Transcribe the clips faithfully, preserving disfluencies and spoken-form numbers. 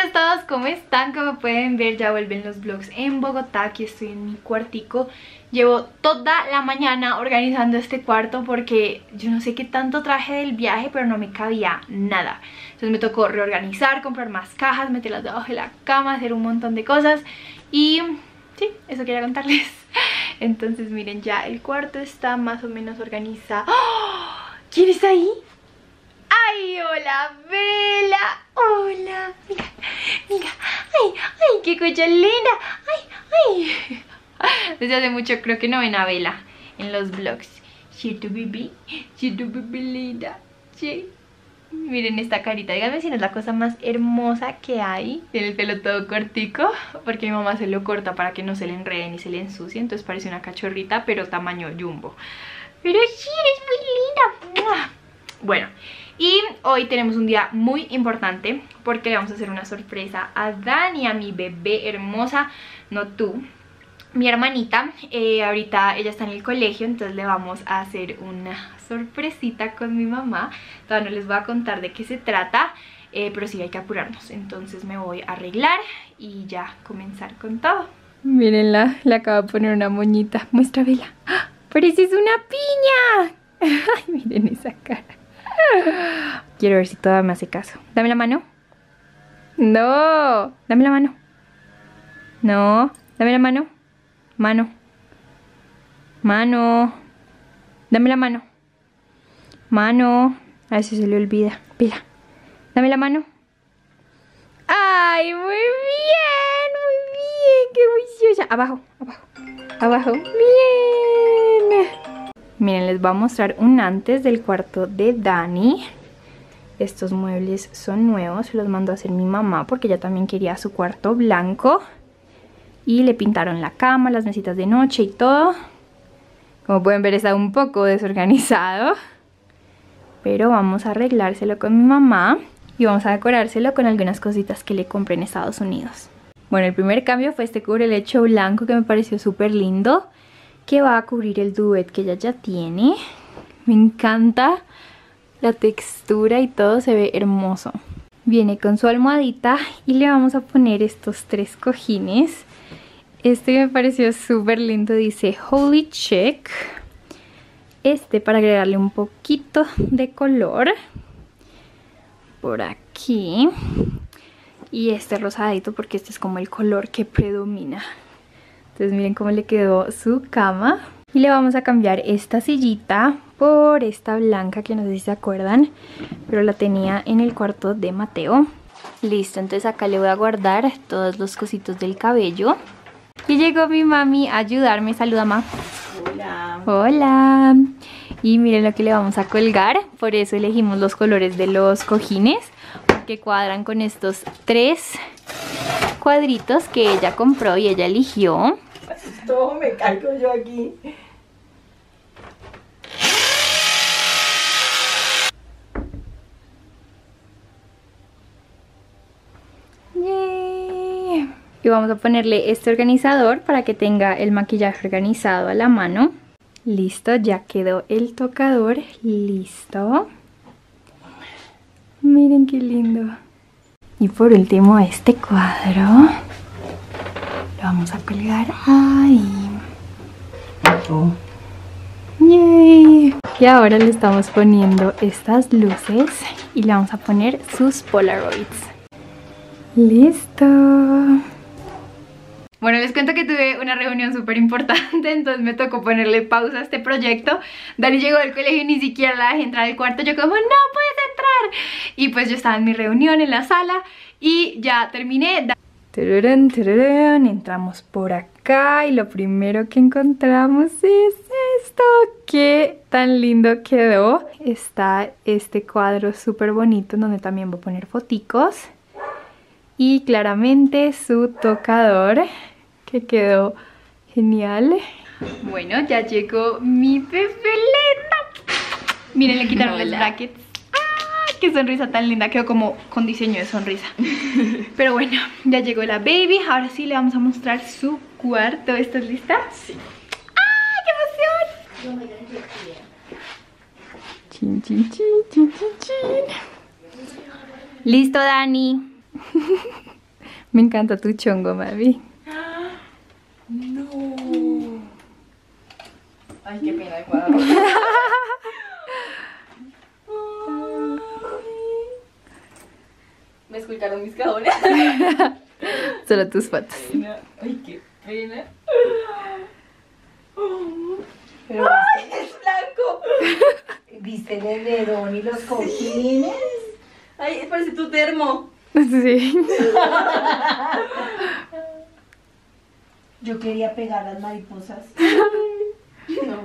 Hola a todos, ¿cómo están? Como pueden ver, ya vuelven los vlogs en Bogotá. Aquí estoy en mi cuartico. Llevo toda la mañana organizando este cuarto porque yo no sé qué tanto traje del viaje, pero no me cabía nada. Entonces me tocó reorganizar, comprar más cajas, meterlas debajo de la cama, hacer un montón de cosas. Y sí, eso quería contarles. Entonces miren, ya el cuarto está más o menos organizado. ¡Oh! ¿Quién está ahí? ¡Ay, hola, Bella! ¡Hola! Mira, mira. ¡Ay, ay, qué cocha linda! ¡Ay, ay! Desde hace mucho creo que no ven a Bella en los vlogs. Sí, tu bebé, sí, tu bebé linda. Sí. Miren esta carita, díganme si no es la cosa más hermosa que hay. Tiene el pelo todo cortico, porque mi mamá se lo corta para que no se le enrede ni se le ensucie. Entonces parece una cachorrita, pero tamaño jumbo. Pero sí, eres muy linda. Bueno, y hoy tenemos un día muy importante porque le vamos a hacer una sorpresa a Dani, a mi bebé hermosa, no tú, mi hermanita. eh, Ahorita ella está en el colegio, entonces le vamos a hacer una sorpresita con mi mamá. Todavía no les voy a contar de qué se trata, eh, pero sí hay que apurarnos. Entonces me voy a arreglar y ya comenzar con todo. Mírenla, le acabo de poner una moñita. Muestra, Bella. ¡Ah! ¡Pareces una piña! Ay, miren esa cara. Quiero ver si todavía me hace caso. Dame la mano. No, dame la mano. No, dame la mano. Mano. Mano. Dame la mano. Mano. A veces se le olvida. Pila. Dame la mano. Ay, muy bien, muy bien. Qué juiciosa. Abajo, abajo. Abajo. Bien. Miren, les voy a mostrar un antes del cuarto de Dani. Estos muebles son nuevos, se los mandó a hacer mi mamá porque ella también quería su cuarto blanco. Y le pintaron la cama, las mesitas de noche y todo. Como pueden ver, está un poco desorganizado, pero vamos a arreglárselo con mi mamá y vamos a decorárselo con algunas cositas que le compré en Estados Unidos. Bueno, el primer cambio fue este cubrelecho blanco que me pareció súper lindo, que va a cubrir el duvet que ella ya tiene. Me encanta la textura y todo, se ve hermoso. Viene con su almohadita y le vamos a poner estos tres cojines. Este me pareció súper lindo, dice Holy Chick. Este para agregarle un poquito de color por aquí. Y este rosadito porque este es como el color que predomina. Entonces miren cómo le quedó su cama. Y le vamos a cambiar esta sillita por esta blanca que no sé si se acuerdan, pero la tenía en el cuarto de Mateo. Listo, entonces acá le voy a guardar todos los cositos del cabello. Y llegó mi mami a ayudarme. Saluda, ma. Hola. Hola. Y miren lo que le vamos a colgar. Por eso elegimos los colores de los cojines, porque cuadran con estos tres cuadritos que ella compró y ella eligió. Todo me caigo yo aquí. Yay. Y vamos a ponerle este organizador para que tenga el maquillaje organizado a la mano. Listo, ya quedó el tocador. Listo. Miren qué lindo. Y por último este cuadro lo vamos a colgar ahí. Oh. Yay. Y ahora le estamos poniendo estas luces y le vamos a poner sus Polaroids. Listo. Bueno, les cuento que tuve una reunión súper importante, entonces me tocó ponerle pausa a este proyecto. Dani llegó del colegio y ni siquiera la dejé entrar al cuarto. Yo como, no puedes entrar. Y pues yo estaba en mi reunión en la sala y ya terminé. Tururún, tururún. Entramos por acá y lo primero que encontramos es esto. Qué tan lindo quedó. Está este cuadro súper bonito en donde también voy a poner foticos. Y claramente su tocador, que quedó genial. Bueno, ya llegó mi bebé linda. Miren, le quitaron Hola. los brackets. ¡Ah! ¡Qué sonrisa tan linda! Quedó como con diseño de sonrisa. Pero bueno, ya llegó la baby. Ahora sí le vamos a mostrar su cuarto. ¿Estás lista? Sí. ¡Ah! ¡Qué emoción! Chin, chin, chin, chin, chin, chin. Listo, Dani. Me encanta tu chongo, mami. No. Ay, qué pena el cuadro. Me esculcaron mis cajones. Solo tus fotos. Ay, qué pena. Pero ¡ay, es blanco! ¿Viste el edredón y los cojines? Ay, parece tu termo. Sí. Yo quería pegar las mariposas. No.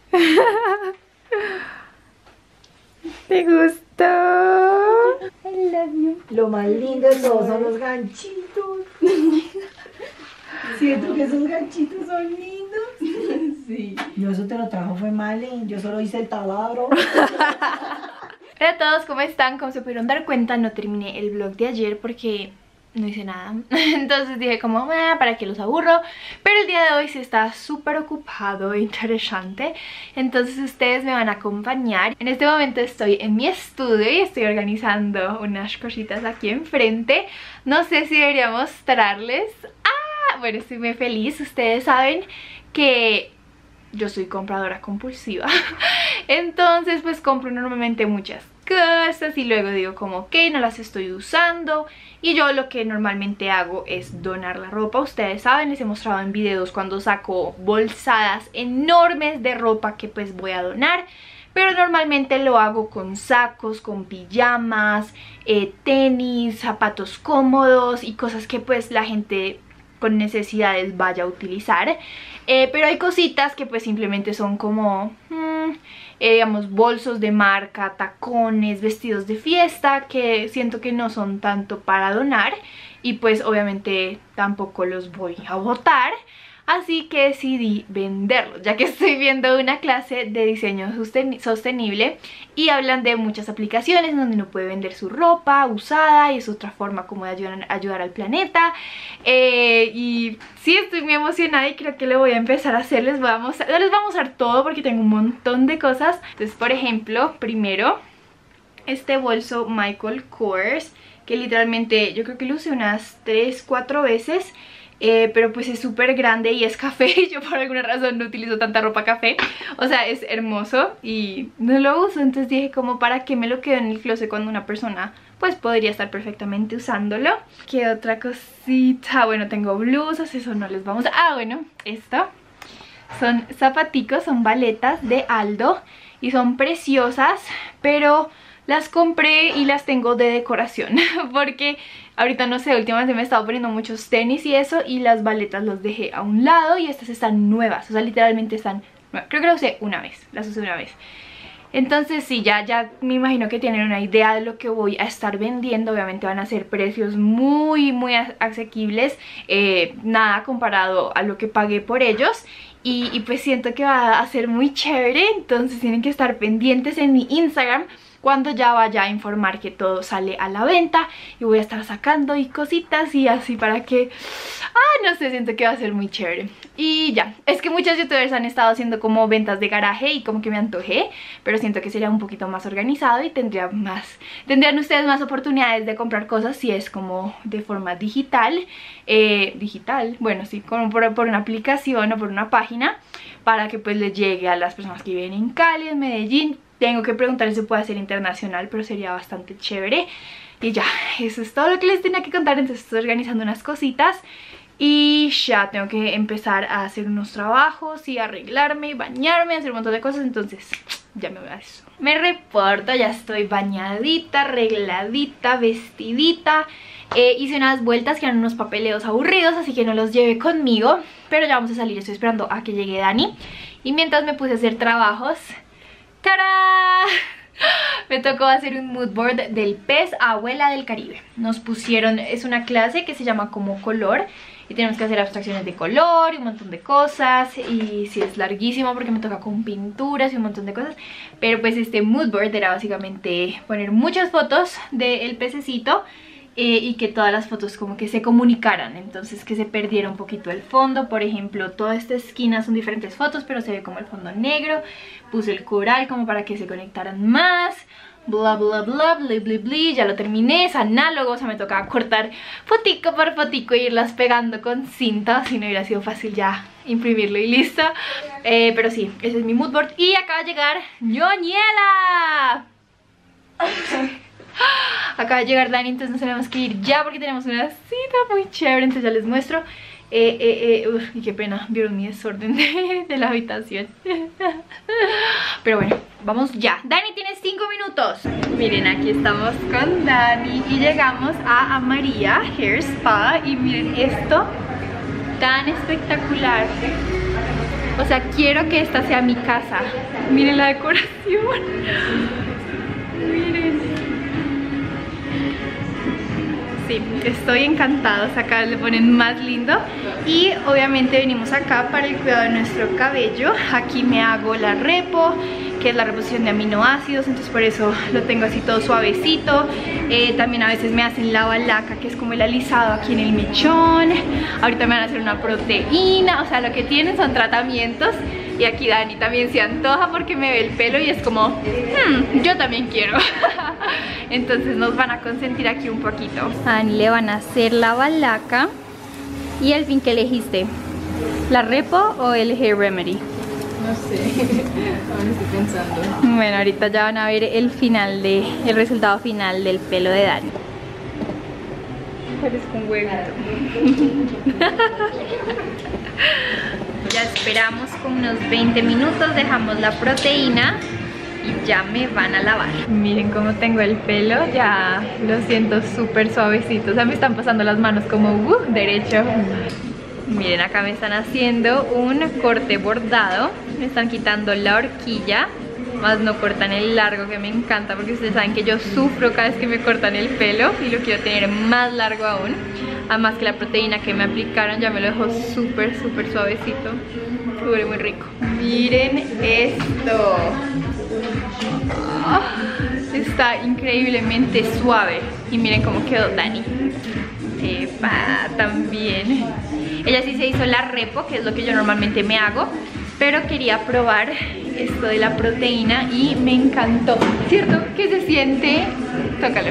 ¿Te gustó? I love you. Lo más lindo de todo son los ganchitos. Siento que esos ganchitos son lindos. Sí. Yo eso te lo trajo fue Male. Yo solo hice el taladro. Hola a todos, ¿cómo están? Como se pudieron dar cuenta, no terminé el vlog de ayer porque no hice nada. Entonces dije como, ah, ¿para qué los aburro? Pero el día de hoy sí está súper ocupado e interesante. Entonces ustedes me van a acompañar. En este momento estoy en mi estudio y estoy organizando unas cositas aquí enfrente. No sé si debería mostrarles. Ah, bueno, estoy muy feliz. Ustedes saben que yo soy compradora compulsiva. Entonces pues compro normalmente muchas cosas y luego digo como ok, no las estoy usando. Y yo lo que normalmente hago es donar la ropa. Ustedes saben, les he mostrado en videos cuando saco bolsadas enormes de ropa que pues voy a donar. Pero normalmente lo hago con sacos, con pijamas, eh, tenis, zapatos cómodos y cosas que pues la gente con necesidades vaya a utilizar. Eh, pero hay cositas que pues simplemente son como, hmm, eh, digamos, bolsos de marca, tacones, vestidos de fiesta, que siento que no son tanto para donar y pues obviamente tampoco los voy a botar. Así que decidí venderlos, ya que estoy viendo una clase de diseño sostenible y hablan de muchas aplicaciones donde uno puede vender su ropa usada y es otra forma como de ayudar, ayudar al planeta. Eh, y sí, estoy muy emocionada y creo que lo voy a empezar a hacer. Les voy a mostrar, no les voy a mostrar todo porque tengo un montón de cosas. Entonces, por ejemplo, primero, este bolso Michael Kors, que literalmente yo creo que lo usé unas tres, cuatro veces. Eh, pero pues es súper grande y es café y yo por alguna razón no utilizo tanta ropa café. O sea, es hermoso y no lo uso. Entonces dije como para qué me lo quedo en el closet cuando una persona pues podría estar perfectamente usándolo. ¿Qué otra cosita? Bueno, tengo blusas, eso no les vamos a... Ah, bueno, esto son zapaticos, son baletas de Aldo y son preciosas, pero las compré y las tengo de decoración porque ahorita no sé, últimamente me he estado poniendo muchos tenis y eso, y las baletas los dejé a un lado y estas están nuevas, o sea, literalmente están nuevas. Creo que las usé una vez, las usé una vez. Entonces sí, ya, ya me imagino que tienen una idea de lo que voy a estar vendiendo. Obviamente van a ser precios muy, muy asequibles, eh, nada comparado a lo que pagué por ellos. Y, y pues siento que va a ser muy chévere, entonces tienen que estar pendientes en mi Instagram cuando ya vaya a informar que todo sale a la venta y voy a estar sacando y cositas y así para que... Ah, no sé, siento que va a ser muy chévere. Y ya, es que muchos youtubers han estado haciendo como ventas de garaje y como que me antojé, pero siento que sería un poquito más organizado y tendría más... Tendrían ustedes más oportunidades de comprar cosas si es como de forma digital. Eh, digital, bueno, sí, como por, por una aplicación o por una página para que pues les llegue a las personas que viven en Cali, en Medellín. Tengo que preguntar si se puede hacer internacional, pero sería bastante chévere. Y ya, eso es todo lo que les tenía que contar. Entonces estoy organizando unas cositas y ya tengo que empezar a hacer unos trabajos y arreglarme, bañarme, hacer un montón de cosas. Entonces ya me voy a eso. Me reporto, ya estoy bañadita, arregladita, vestidita. Eh, hice unas vueltas que eran unos papeleos aburridos, así que no los llevé conmigo. Pero ya vamos a salir, estoy esperando a que llegue Dani. Y mientras me puse a hacer trabajos... ¡Tarán! Me tocó hacer un mood board del pez Abuela del Caribe. Nos pusieron, es una clase que se llama como color y tenemos que hacer abstracciones de color y un montón de cosas. Y sí, es larguísimo porque me toca con pinturas y un montón de cosas. Pero pues este mood board era básicamente poner muchas fotos del pececito eh, y que todas las fotos como que se comunicaran, entonces que se perdiera un poquito el fondo. Por ejemplo, toda esta esquina son diferentes fotos, pero se ve como el fondo negro. Puse el coral como para que se conectaran más. bla bla bla bla bla bla, ya lo terminé, es análogo, o sea me tocaba cortar fotico por fotico e irlas pegando con cinta, si no hubiera sido fácil ya imprimirlo y listo. eh, pero sí, ese es mi mood board y acaba de llegar Ñoñela. Acaba de llegar Dani, entonces nos tenemos que ir ya porque tenemos una cita muy chévere, entonces ya les muestro. Eh, eh, eh, uf, y qué pena, vieron mi desorden de, de la habitación. Pero bueno, vamos ya. Dani, tienes cinco minutos. Miren, aquí estamos con Dani y llegamos a Amaria Hair Spa. Y miren esto tan espectacular. O sea, quiero que esta sea mi casa. Miren la decoración. Miren. Sí, estoy encantada, o sea, acá le ponen más lindo. Y obviamente venimos acá para el cuidado de nuestro cabello. Aquí me hago la repo, que es la reposición de aminoácidos, entonces por eso lo tengo así todo suavecito. eh, También a veces me hacen la balaca, que es como el alisado aquí en el mechón. Ahorita me van a hacer una proteína, o sea, lo que tienen son tratamientos. Y aquí Dani también se antoja porque me ve el pelo y es como, hmm, yo también quiero. Entonces nos van a consentir aquí un poquito. A Dani le van a hacer la balaca. ¿Y al fin qué elegiste? ¿La repo o el hair remedy? No sé, ahora estoy pensando. Bueno, ahorita ya van a ver el final de, el resultado final del pelo de Dani. Parezco un huevito. Ya esperamos con unos veinte minutos, dejamos la proteína y ya me van a lavar. Miren cómo tengo el pelo, ya lo siento súper suavecito. O sea, me están pasando las manos como uh, derecho. Miren, acá me están haciendo un corte bordado. Me están quitando la horquilla, más no cortan el largo, que me encanta porque ustedes saben que yo sufro cada vez que me cortan el pelo y lo quiero tener más largo aún. Además que la proteína que me aplicaron ya me lo dejó súper, súper suavecito. Huele muy rico. Miren esto. Oh, está increíblemente suave. Y miren cómo quedó Dani. Epa, también. Ella sí se hizo la repo, que es lo que yo normalmente me hago, pero quería probar esto de la proteína y me encantó. ¿Cierto? Que se siente... Tócalo.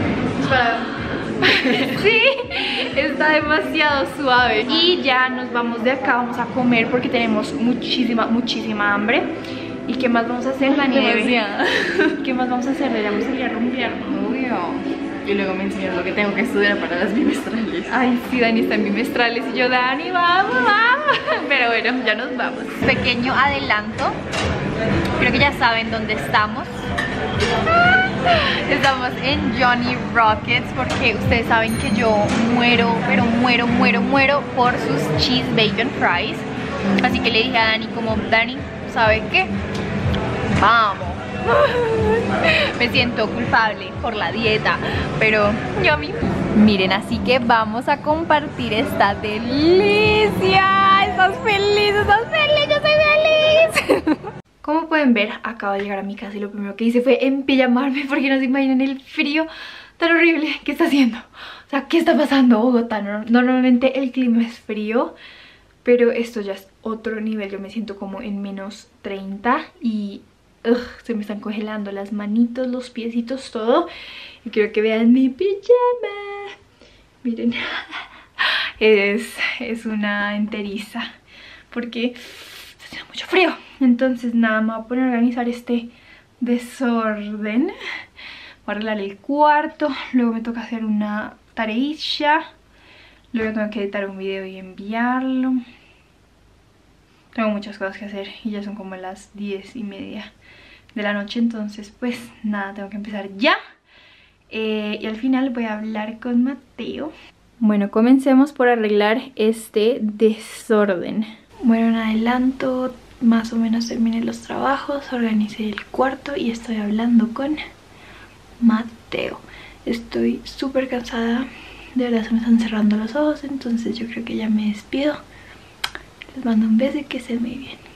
Sí, está demasiado suave. Y ya nos vamos de acá, vamos a comer porque tenemos muchísima, muchísima hambre. ¿Y qué más vamos a hacer, Dani? ¿Qué más vamos a hacer? Deberíamos salir a rumbear. Obvio. Y luego me enseñas lo que tengo que estudiar para las bimestrales. Ay, sí, Dani está en bimestrales y yo, Dani, vamos, vamos. Pero bueno, ya nos vamos. Pequeño adelanto. Creo que ya saben dónde estamos. Estamos en Johnny Rockets porque ustedes saben que yo muero, pero muero, muero, muero por sus cheese bacon fries. Así que le dije a Dani como, Dani, ¿sabe qué? Vamos. Me siento culpable por la dieta, pero yummy. Miren, así que vamos a compartir esta delicia. ¿Estás feliz? ¿Estás feliz? Yo soy feliz. Como pueden ver, acabo de llegar a mi casa y lo primero que hice fue empijamarme porque no se imaginan el frío tan horrible que está haciendo. O sea, ¿qué está pasando, Bogotá? Normalmente el clima es frío, pero esto ya es otro nivel. Yo me siento como en menos treinta y ugh, se me están congelando las manitos, los piecitos, todo. Y quiero que vean mi pijama. Miren, es, es una enteriza porque está haciendo mucho frío. Entonces nada, me voy a poner a organizar este desorden. Voy a arreglar el cuarto. Luego me toca hacer una tareilla. Luego tengo que editar un video y enviarlo. Tengo muchas cosas que hacer y ya son como las diez y media de la noche. Entonces pues nada, tengo que empezar ya. eh, Y al final voy a hablar con Mateo. Bueno, comencemos por arreglar este desorden. Bueno, en adelanto más o menos terminé los trabajos, organicé el cuarto y estoy hablando con Mateo. Estoy súper cansada, de verdad se me están cerrando los ojos, entonces yo creo que ya me despido. Les mando un beso y que estén muy bien.